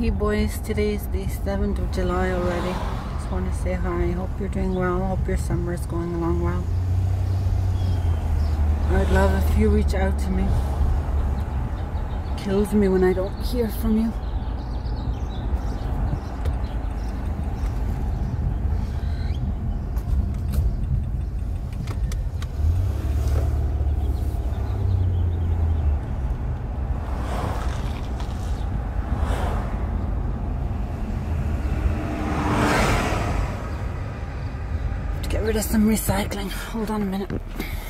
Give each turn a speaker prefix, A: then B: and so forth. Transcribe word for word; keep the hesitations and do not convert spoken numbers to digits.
A: Hey boys, today's the seventh of July already. Just want to say hi. Hope you're doing well. Hope your summer is going along well. I'd love if you reach out to me. Kills me when I don't hear from you. Get rid of some recycling. Hold on a minute.